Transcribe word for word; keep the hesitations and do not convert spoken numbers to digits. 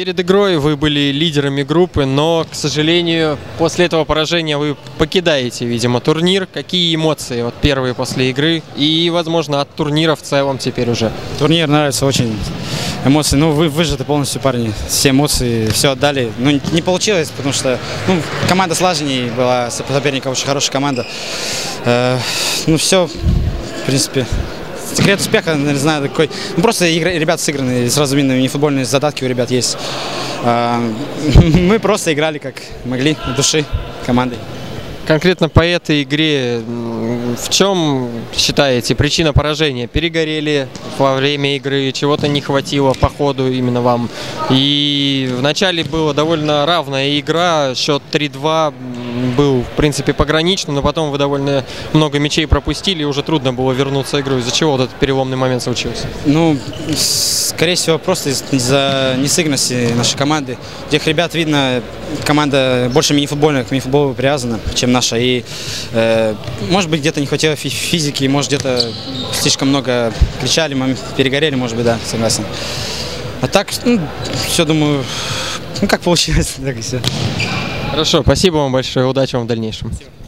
Перед игрой вы были лидерами группы, но, к сожалению, после этого поражения вы покидаете, видимо, турнир. Какие эмоции вот первые после игры и, возможно, от турнира в целом теперь уже? Турнир нравится очень. Эмоции, ну вы выжаты полностью, парни. Все эмоции, все отдали. Ну не получилось, потому что ну, команда слаженнее была, соперника очень хорошая команда. Э, ну все, в принципе. Секрет успеха, не знаю, такой. Ну, просто игры, ребята сыграны, сразу видно, не футбольные задатки у ребят есть. Мы просто играли как могли, от души, командой. Конкретно по этой игре, в чем считаете причина поражения? Перегорели во время игры, чего-то не хватило по ходу именно вам? И вначале была довольно равная игра, счет три-два был, в принципе, пограничным, но потом вы довольно много мячей пропустили, и уже трудно было вернуться в игру. Из-за чего вот этот переломный момент случился? Ну, скорее всего, просто из-за несыгранности нашей команды. Тех ребят видно, команда больше мини-футбольная, к мини-футболу привязана, чем наша. И, э, может быть, где-то не хватило физики, может, где-то слишком много кричали, мы перегорели, может быть, да, согласен. А так, ну, все, думаю, ну, как получилось, так и все. Хорошо, спасибо вам большое, удачи вам в дальнейшем.